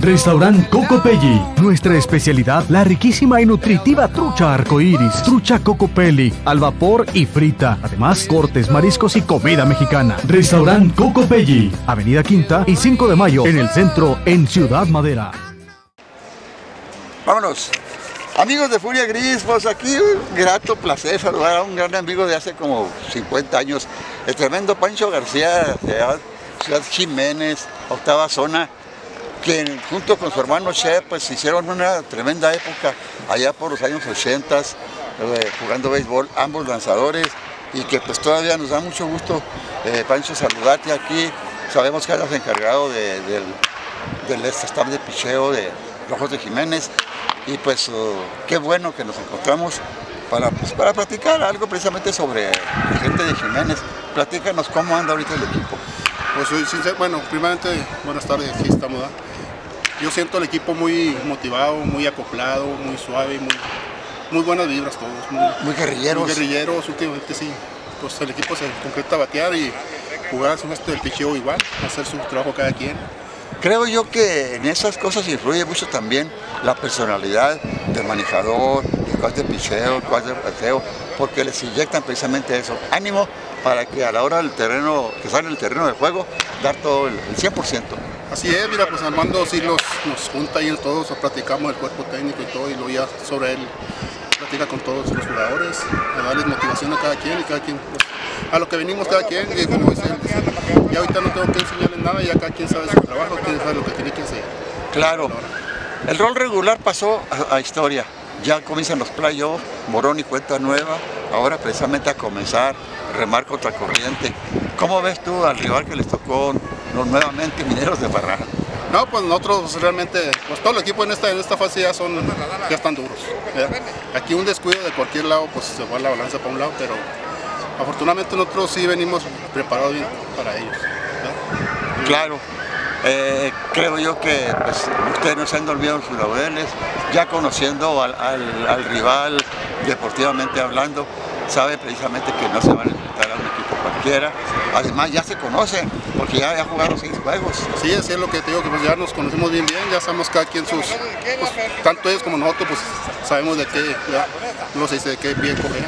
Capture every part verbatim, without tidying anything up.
Restaurant Cocopelli. Nuestra especialidad, la riquísima y nutritiva trucha arcoíris, trucha Cocopelli, al vapor y frita. Además, cortes, mariscos y comida mexicana. Restaurant Cocopelli, Avenida Quinta y cinco de mayo, en el centro, en Ciudad Madera. Vámonos. Amigos de Furia Gris, pues aquí un grato placer saludar a un gran amigo de hace como cincuenta años, el tremendo Pancho García, de Ciudad Jiménez, octava zona, quien junto con su hermano Che, pues hicieron una tremenda época allá por los años ochenta, eh, jugando béisbol, ambos lanzadores, y que pues todavía nos da mucho gusto, eh, Pancho, saludarte aquí. Sabemos que eres encargado de, del, del staff de picheo de Rojos de Jiménez. Y pues uh, qué bueno que nos encontramos para, pues, para platicar algo precisamente sobre la gente de Jiménez. Platícanos cómo anda ahorita el equipo. Pues soy sincero, bueno, primeramente buenas tardes, aquí estamos. ¿eh? Yo siento el equipo muy motivado, muy acoplado, muy suave, muy, muy buenas vibras todos. Muy, muy guerrilleros. Muy guerrilleros, últimamente sí. Pues el equipo se concreta a batear y jugar su gesto del picheo igual, hacer su trabajo cada quien. Creo yo que en esas cosas influye mucho también la personalidad del manejador, el cual de picheo, el cual de bateo, porque les inyectan precisamente eso, ánimo para que a la hora del terreno, que sale el terreno de juego, dar todo el, el cien por ciento. Así es, mira, pues Armando sí los, nos junta ahí todos, platicamos del cuerpo técnico y todo, y luego ya sobre él platica con todos los jugadores, a darles motivación a cada quien y cada quien, pues, a lo que venimos cada quien, y como dice él, ya ahorita no tengo que enseñarles nada, ya cada quien sabe su trabajo, quién sabe lo que tiene que hacer. Claro, el rol regular pasó a, a historia, ya comienzan los playoffs, Morón y cuenta nueva, ahora precisamente a comenzar, remar contra corriente. ¿Cómo ves tú al rival que les tocó los nuevamente Mineros de Parral? No, pues nosotros realmente, pues todo el equipo en esta, en esta fase ya son, ya están duros. ¿verdad? Aquí un descuido de cualquier lado, pues se va la balanza para un lado, pero afortunadamente nosotros sí venimos preparados bien para ellos. ¿verdad? Claro, eh, creo yo que pues, ustedes no se han dormido en sus laureles, ya conociendo al, al, al rival deportivamente hablando, sabe precisamente que no se van a enfrentar a un equipo cualquiera. Además ya se conocen, porque ya han jugado seis juegos. Sí, así es lo que te digo, que pues ya nos conocemos bien bien, ya sabemos cada quien sus, pues, tanto ellos como nosotros, pues sabemos de qué, ya, no sé de qué pie coger.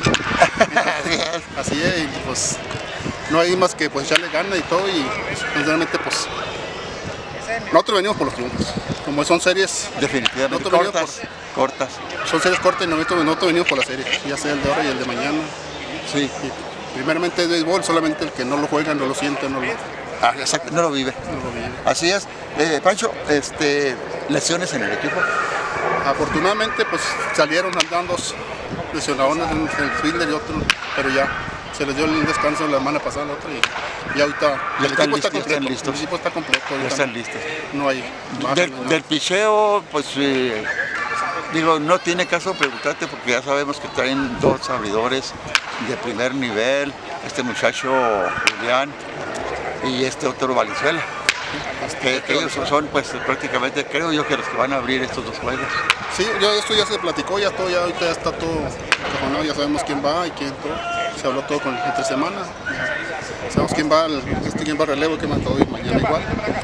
Así es, y pues no hay más que pues echarle ganas y todo, y pues, realmente pues nosotros venimos por los triunfos, como son series definitivamente cortas, por, cortas. Son series cortas y nosotros, nosotros venimos por la serie, ya sea el de ahora y el de mañana. Sí. Y, primeramente es béisbol, solamente el que no lo juega, no lo siente, no lo, ah, exacto, no lo vive. No lo vive. Así es. Eh, Pancho, este, lesiones en el equipo. Afortunadamente pues salieron andando dos lesionados, en el fielder y otro, pero ya se les dio el descanso la semana pasada, la otra, y, y ahorita ya el están equipo listos, está completo. están listos. El equipo está completo. Ya están listos. No hay más, del, no hay del picheo, pues eh, digo, no tiene caso preguntarte porque ya sabemos que traen dos abridores de primer nivel, este muchacho Julián y este otro Valenzuela. Que, que ellos son pues prácticamente, creo yo, que los que van a abrir estos dos juegos. Sí, ya esto ya se platicó, ya todo, ya ahorita ya está todo cajonado, ya sabemos quién va y quién todo. Se habló todo con entre semana. Sabemos quién va, el, este, quién va a relevo, quién va todo y mañana igual.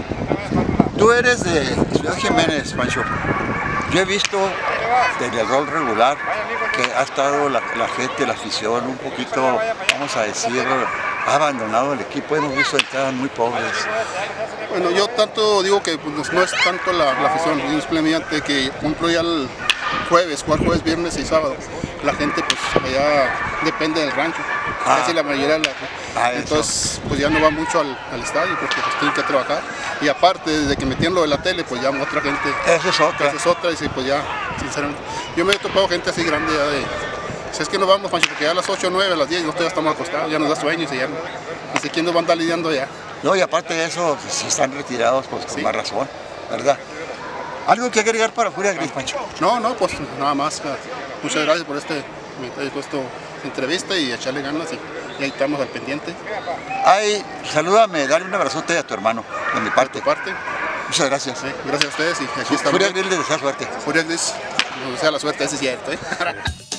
Tú eres de Ciudad Jiménez, Pancho. Yo he visto desde el rol regular que ha estado la, la gente, la afición, un poquito, vamos a decir, ha abandonado el equipo. Hemos visto entradas muy pobres. Bueno, yo tanto digo que pues, no es tanto la, la afición, simplemente que cumplo ya el jueves, jugar jueves, viernes y sábado. La gente pues allá depende del rancho, ah. casi la mayoría de la ah, entonces pues ya no va mucho al, al estadio porque pues tienen que trabajar. Y aparte, desde que metieron lo de la tele, pues ya otra gente. Esa es otra. Esa es otra, y sí, pues ya, sinceramente. Yo me he topado gente así grande ya de. Si es que nos vamos, Pancho, porque ya a las ocho, nueve, a las diez, nosotros ya estamos acostados, ya nos da sueño y ya no. No sé quién nos va a andar lidiando ya. No, y aparte de eso, pues, si están retirados, pues con sí. más razón, ¿verdad? ¿Algo que agregar para Furia Gris, Pancho? No, no, pues nada más. Muchas gracias por este, esta entrevista y echarle ganas y, y ahí estamos al pendiente. Ay, salúdame, dale un abrazote a tu hermano, de mi parte. De tu parte. Muchas gracias. Sí, gracias a ustedes y aquí estamos. Furia Gris les desea suerte. Furia Gris, nos desea la suerte, ese es cierto, ¿eh?